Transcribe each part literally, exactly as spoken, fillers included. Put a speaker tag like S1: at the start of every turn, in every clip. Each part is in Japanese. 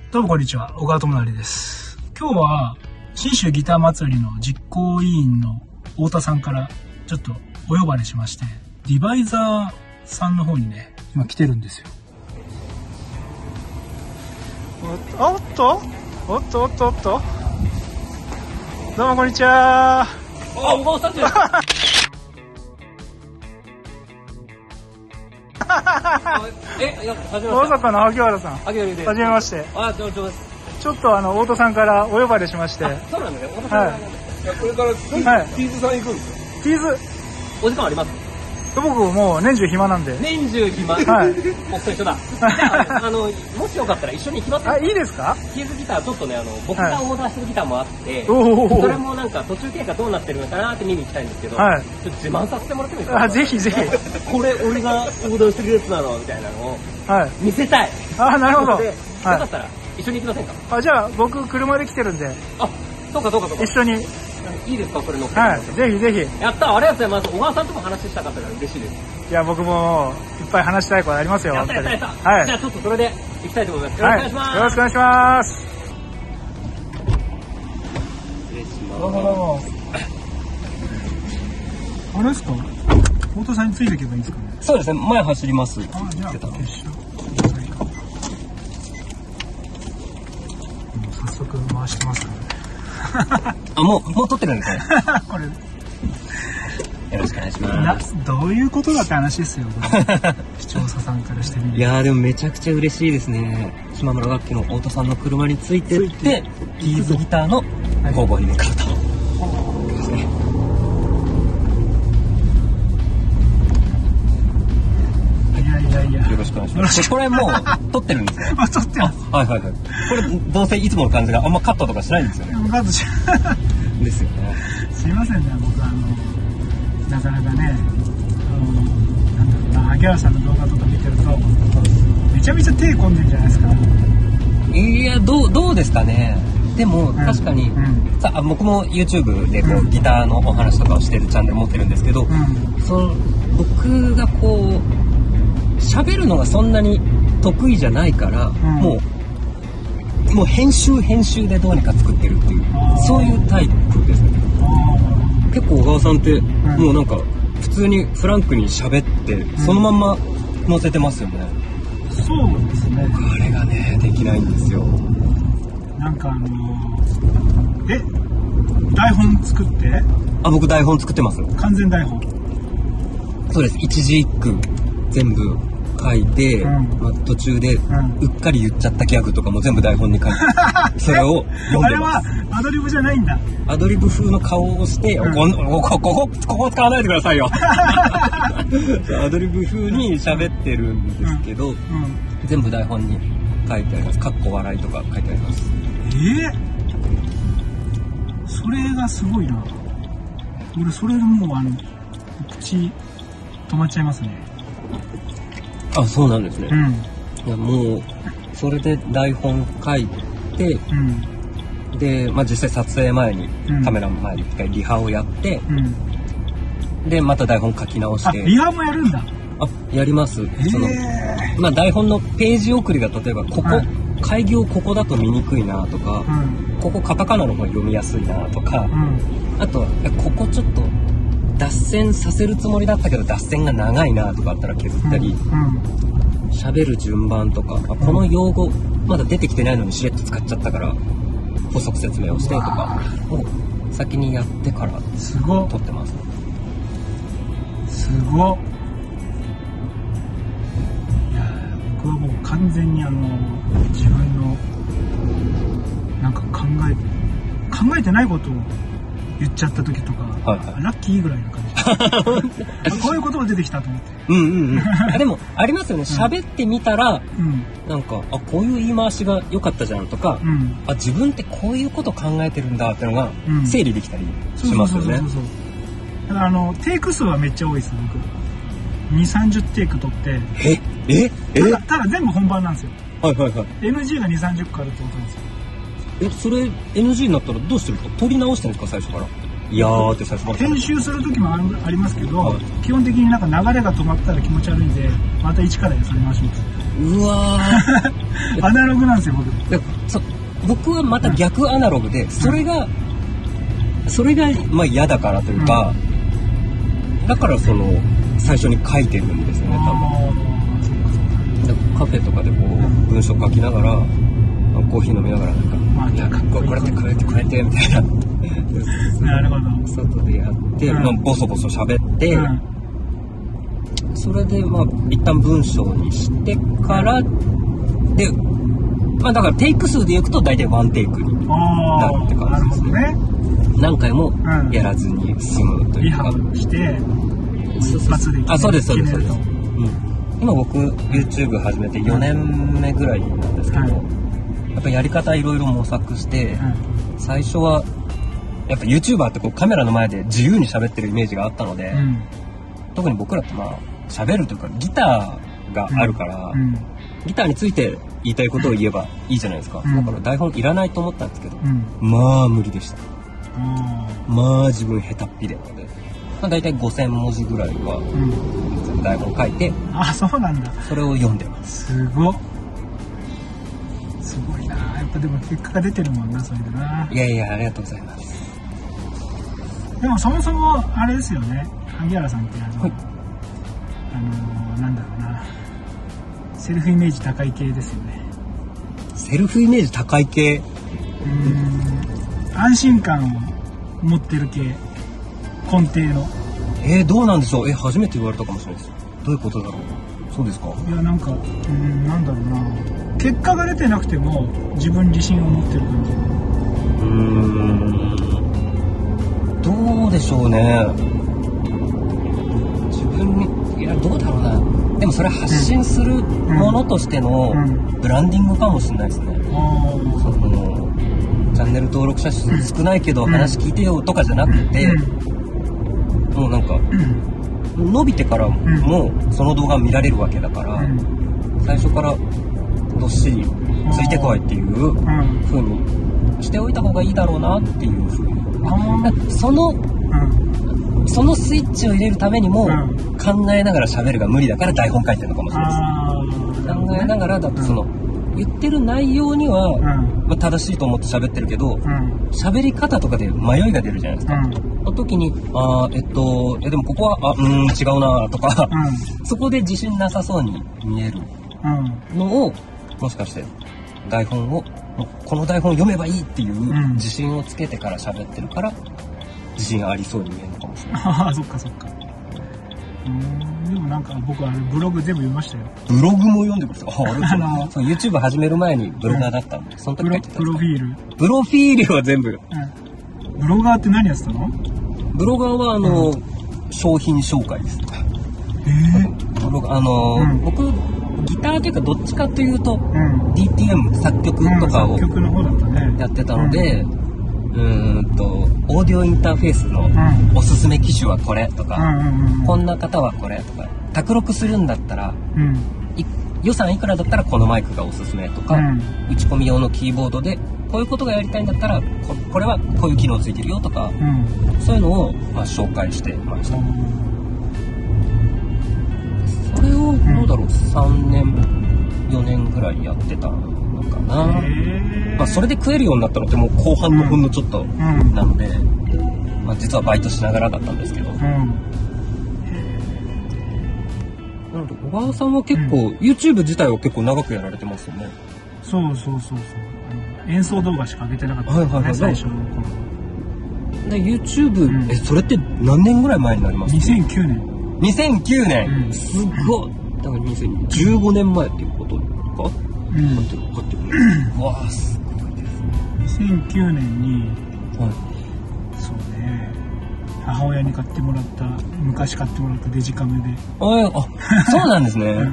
S1: どうもこんにちは、小川智成です。今日は信州ギター祭りの実行委員の太田さんからちょっとお呼ばれしまして、ディバイザーさんの方にね、今来てるんですよ。おっとおっとおっとおっと、どうもこんにちは。
S2: あ、小川さんです。え、いや、はじめまして。
S1: 大阪の萩原さん。
S2: 萩原です。
S1: はじめまして。
S2: あ、どうもです。
S1: ちょっとあの太田さんからお呼ばれしまして。
S2: そうなんだね。太田さん。はい。これからティーズさん行くんですか。
S1: ティーズ。
S2: お時間あります。
S1: 僕もう年中暇なんで。
S2: 年中暇。はい。僕と一緒だ。じゃあ、あの、もしよかったら一緒に行きますか。
S1: あ、いいですか。
S2: ティーズギターちょっとね、あの、僕がオーダーしてるギターもあって、
S1: そ
S2: れもなんか途中経過どうなってるのかなって見に行きたいんですけど、ちょっと自慢させてもらってもいいですか。
S1: あ、ぜひぜひ。
S2: これ俺がオーダーしてるやつなのみたいなのを見せたい。
S1: あ、なるほど。
S2: よかったら一緒に行きませんか。
S1: あ、じゃあ僕車で来てるんで。
S2: あ、そうかそうかそうか。一
S1: 緒に。
S2: いいですか、これ乗って。
S1: はい、ぜひぜひ。
S2: やった、ありがとうございます。小川さんとも話したかったから嬉しいです。
S1: いや、僕もいっぱい話したいことありますよ。
S2: やったやったやった。
S1: はい。
S2: じゃあちょっとそれで行きたいと思います。よろしくお願いします。
S1: よろしくお願いします。
S2: 失礼します。
S1: どうもどうも。あれですか。太田さんについていけばいいですかね。
S2: そうですね。前走ります。
S1: あ、じゃあ決勝。早速回してますからね。
S2: あ、もうもう撮ってるんですね。
S1: これ。
S2: よろしくお願いします。
S1: どういうことだって話ですよ。視聴者さんからしてみる。
S2: いやーでもめちゃくちゃ嬉しいですね。島村楽器の太田さんの車についてってティーズギターの工房に向かうと。ですね。
S1: いやいやいや。
S2: よろしくお願いします。これもう撮ってるんですね。
S1: あ、撮ってます。
S2: はいはいはい。これどうせいつもの感じがあんまカットとかしないんですよね。
S1: カットし
S2: ですよね。
S1: すいませんね、僕あのなかなかね、あのなんだろうな、萩原さんの動画とか見てるとめちゃめちゃ手込んでるじゃないですか。
S2: いや、どうどうですかね。でも、うん、確かに、うん、さあ僕も YouTube でこう、うん、ギターのお話とかをしてるチャンネル持ってるんですけど、うん、その僕がこう喋るのがそんなに得意じゃないから、うん、もうもう編集編集でどうにか作ってるっていう、そういうタイプですね。結構小川さんって、うん、もうなんか普通にフランクに喋ってそのまんま載せてますよね。
S1: うん、そうですね。
S2: あれがねできないんですよ。
S1: なんかあのー、え台本作って？
S2: あ、僕台本作ってます。
S1: 完全台本。
S2: そうです。一字一句全部書いて、うん、まあ、途中でうっかり言っちゃったギャグとかも全部台本に書いてそれを読んでます。
S1: あれはアドリブじゃないんだ。
S2: アドリブ風の顔をして、うん、こ, こ, こ, こ, ここ使わないでくださいよ。アドリブ風に喋ってるんですけど、うんうん、全部台本に書いてあります。かっこ笑いとか書いてあります。
S1: えー、それがすごいな。俺それでもうあの口止まっちゃいますね。
S2: あ、そうなんですね。
S1: うん、
S2: いやもうそれで台本書いて、うん、で、まあ、実際撮影前に、うん、カメラの前に一回リハをやって、うん、でまた台本書き直して。
S1: あ、リハもやるんだ。
S2: あ、やります。そのまあ、台本のページ送りが例えばここ、はい、開業ここだと見にくいなとか、うん、ここカタカナの方が読みやすいなとか、うん、あとここちょっと脱線させるつもりだったけど脱線が長いなとかあったら削ったり、喋、うんうん、る順番とか、あ、この用語まだ出てきてないのにしれっと使っちゃったから補足説明をしてとかを先にやってから撮ってます。
S1: すごっ。いや、僕はもう完全にあの自分のなんか考え考えてないことを言っちゃった時とか、はいはい、ラッキーぐらいの感じ。こういうことが出てきたと思って。
S2: うんうんうん。あ、でもありますよね。喋ってみたら、うん、なんかあ、こういう言い回しが良かったじゃんとか、うん、あ、自分ってこういうこと考えてるんだっていうのが整理できたりしますよね。
S1: だからあのテイク数はめっちゃ多いです。僕にじゅう、さんじゅうテイク取って。
S2: えええ
S1: ただ、ただ全部本番なんですよ。
S2: はいはいはい。
S1: エヌジー がにじゅう、さんじゅっこあるってことなんですよ。
S2: え、それ エヌジー になったらどうしてるんですか？取り直してるんですか、最初から。いやーって最初から。
S1: 編集する時も あ, ありますけど、はい、基本的になんか流れが止まったら気持ち悪いんで、また一からやり直します。
S2: うわ
S1: ーアナログなんですよ僕。
S2: でそ僕はまた逆アナログで、うん、それがそれがまあ嫌だからというか、うん、だからその最初に書いてるんですよね多分。でカフェとかでこう、うん、文章書きながらコーヒー飲みながらなんか、まあ、いやこれってこれってこれってみたいな
S1: なるほど。
S2: 外でやって、うんまあ、ボソボソ喋って、うん、それでまあ一旦文章にしてからで、まあだからテイク数でいくと大体ワンテイクになるって感じですね。
S1: なるほどね。
S2: 何回もやらずに済むというか、
S1: リハブして一発で
S2: あそうですそうですそうです、うん、今僕 YouTube 始めてよねんめぐらいなんですけど、はい、やっぱやり方いろいろ模索して、うん、最初はやっぱ YouTuber ってこうカメラの前で自由に喋ってるイメージがあったので、うん、特に僕らってまあ喋るというかギターがあるから、うんうん、ギターについて言いたいことを言えばいいじゃないですか、うん、だから台本いらないと思ったんですけど、うん、まあ無理でした、うん、まあ自分下手っぴで、まあ、大体ごせんもじぐらいは台本書いて、
S1: うん、あそうなんだ。
S2: それを読んでます。
S1: すごっすごいな。やっぱでも結果が出てるもんなそれでな。
S2: いやいやありがとうございます。
S1: でもそもそもあれですよね萩原さんってあの、はい、あのー、なんだろうなセルフイメージ高い系ですよね。
S2: セルフイメージ高い系、う
S1: ーん安心感を持ってる系根底の。
S2: えー、どうなんでしょう。え初めて言われたかもしれないです。どういうことだろう。そうですか。
S1: いやなんかうーんなんだろうな結果が出てなくても自分自信を持ってる感じ。
S2: うーんどうでしょうね。自分にいやどうだろうな。でもそれ発信するものとしてのブランディングかもしれないですね、うんうん、そのチャンネル登録者数少ないけど話聞いてよとかじゃなくて、うん、もうなんか、うん、伸びてからもその動画見られるわけだから、うん、最初からどっしりついてこいっていう風にしておいた方がいいだろうなっていう風に、うん、その、うん、そのスイッチを入れるためにも、うん考えながら喋るが無理だから台本書いてるのかもしれないです。考えながらだとその、うん、言ってる内容には、うんまあ、正しいと思って喋ってるけど喋、うん、り方とかで迷いが出るじゃないですか、うん、の時にあえっとえでもここはあうーん違うなとか、うん、そこで自信なさそうに見えるのをもしかして台本をこの台本読めばいいっていう自信をつけてから喋ってるから自信ありそうに見えるのかもしれない。
S1: ああそっかそっか。でもなんか僕はブログ全部読みましたよ。
S2: ブログも読んでください。あのそう YouTube 始める前にブロガーだったんで、うん、その時書いてたんですか。プロフィールプロフィールは全部、
S1: うん、ブロガーって何やってたの。
S2: ブロガーはあの、うん、商品紹介です。
S1: えー、
S2: ブロガーあの、うん、僕ギターというかどっちかというと、うん、ディーティーエム 作曲とかをやってたので、うんうーんとオーディオインターフェースのおすすめ機種はこれとか、うんうんうん、こんな方はこれとか卓録するんだったら、うん、予算いくらだったらこのマイクがおすすめとか、うん、打ち込み用のキーボードでこういうことがやりたいんだったら こ, これはこういう機能ついてるよとか、うん、そういうのを、まあ、紹介してました、うん、それをどうだろうさんねんよねんぐらいやってたのかな。まあ、それで食えるようになったのってもう後半のほんのちょっとなので、うんまあ、実はバイトしながらだったんですけど、うん、なので小川さんは結構、うん、YouTube 自体は結構長くやられてますよね。
S1: そうそうそうそうあの演奏動画しか上げてなかったですね、はいはいはい、最初の頃
S2: で YouTube、うん、えそれって何年ぐらい前になりますか。
S1: にせんきゅうねん
S2: にせんきゅうねん、うん、すごいだからにせんじゅうごねんまえっていうことか、うん、買ってる買ってるわあすごいですね。
S1: にせんきゅうねんに、はい、そうね母親に買ってもらった昔買ってもらったデジカメで
S2: ああそうなんですね、うん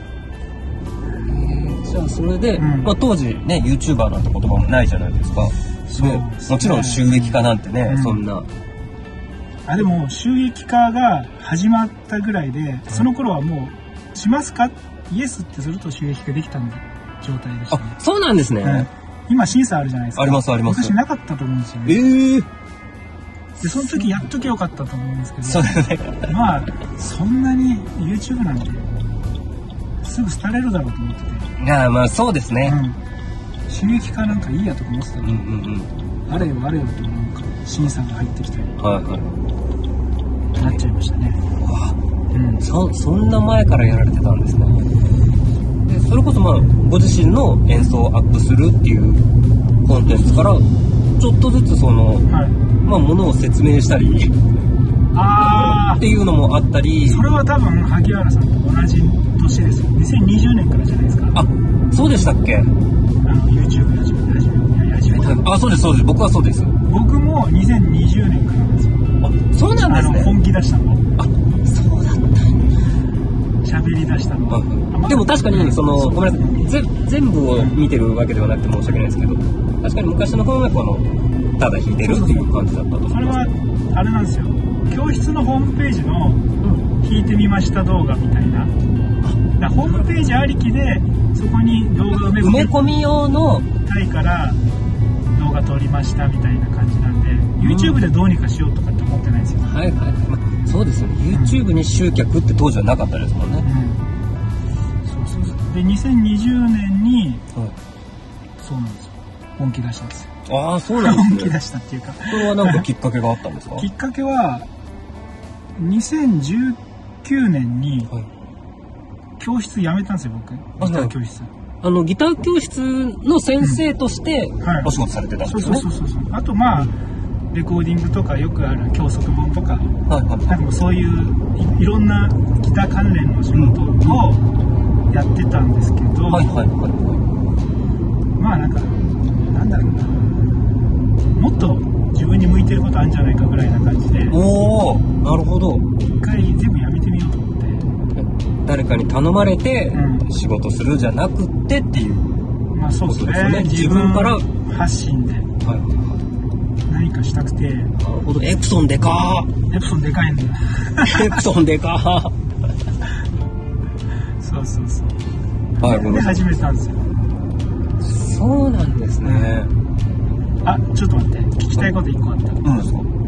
S2: えー、じゃあそれで、うんまあ、当時ね YouTuber なんて言葉もないじゃないですか。そうですね、もちろん収益化なんてね、うん、そんな
S1: あでも収益化が始まったぐらいで、うん、その頃はもうしますかイエスってすると収益化できたんだ状態でした、ね、
S2: あそうなんですね、うん、
S1: 今審査あるじゃないですか。
S2: ありますあります。
S1: 昔なかったと思うんですよね。
S2: えー、
S1: でその時やっときゃよかったと思うんですけど
S2: そうですね
S1: まあそんなに YouTube なんてすぐ廃れるだろうと思ってて。
S2: いやまあそうですね、
S1: うん、収益化なんかいいやとか思ってたの、
S2: うんうんうん、
S1: あれよあれよとなんか審査が入ってきて、
S2: はいはい、
S1: なっちゃいましたね。
S2: あ、うん、そ, そんな前からやられてたんですね。でそれこそまあご自身の演奏をアップするっていうコンテンツからちょっとずつその、はい、まあものを説明したりあっていうのもあったり。
S1: それは多分萩原さんと同じ年ですよ。にせんにじゅうねんからじゃないですか。
S2: あ、そうでしたっけ。あの
S1: YouTube 始めて始めて始めた。
S2: あ、そうですそうです。僕はそうです。
S1: 僕もにせんにじゅうねんからなんですよ。
S2: あ、そうなんですね。
S1: あの本気出したの。
S2: あ、そうだったんだ。
S1: 喋り出したの。
S2: あ、でも確かにそのごめんなさい、ぜ全部を見てるわけではなくて申し訳ないですけど、確かに昔の方がこのただ弾いてるっていう感じだったと思います。
S1: それはあれなんですよ。教室のホームページの弾いてみました動画みたいな。だホームページありきでそこに動画埋め込み、
S2: 埋め込み用の
S1: タイから動画撮りましたみたいな感じなんで、うん、YouTube でどうにかしようとかって思ってないですよ。
S2: はいはい、まあ、そうですよね。 YouTube に集客って当時はなかったですもんね、
S1: うん、そうそうそう。でにせんにじゅうねんに、はい、そうなんですよ、本気出したんですよ。
S2: ああ、そうなんですね。
S1: 本気出したっていうか、
S2: それは何かきっかけがあったんですか？
S1: きっかけはにせんじゅうきゅうねんに教室辞めたんですよ、僕。ギター教室。
S2: あのギター教室の先生としてお仕事されてたんですね。
S1: そうそうそうそう。あとまあレコーディングとかよくある教則本とか、はいはいはい、なんかそういう い, いろんなギター関連の仕事をやってたんですけど、はいはいはいはい、まあなんかなんだろうな、もっと自分に向いてることあるんじゃないかぐらいな感じで。
S2: おー、なるほど。
S1: 一回全部やめてみようと思って。
S2: 誰かに頼まれて仕事するじゃなくてっていう、
S1: うん、まあそうですね。自分から発信で何かしたくて。なる
S2: ほど。エプソンでかー。
S1: エプソンでかいんだよ。
S2: エプソンでかー。
S1: そうそうそう。
S2: はい。
S1: で始めたんですよ。
S2: そうなんですね。
S1: あ、ちょっと待って、聞きたいこといっこあった。
S2: うん、そう。